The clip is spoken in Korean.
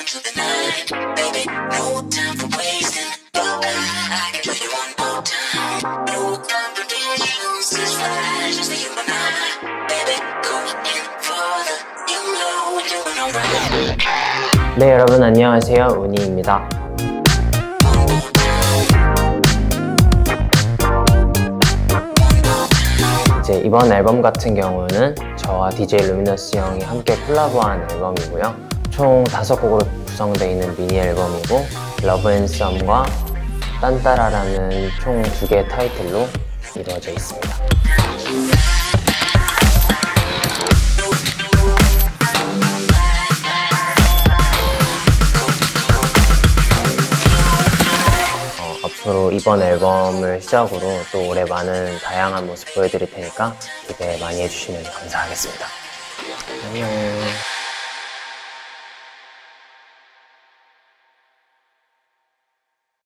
네, 여러분 안녕하세요. 운이입니다. 이제 이번 앨범 같은 경우는 저와 DJ 루미너스 형이 함께 콜라보한 앨범이고요. 총 5곡으로 구성되어 있는 미니 앨범이고 러브 앤 썸과 딴따라라는 총 2개의 타이틀로 이루어져 있습니다. 앞으로 이번 앨범을 시작으로 또 올해 많은 다양한 모습 보여드릴 테니까 기대 많이 해주시면 감사하겠습니다. 안녕.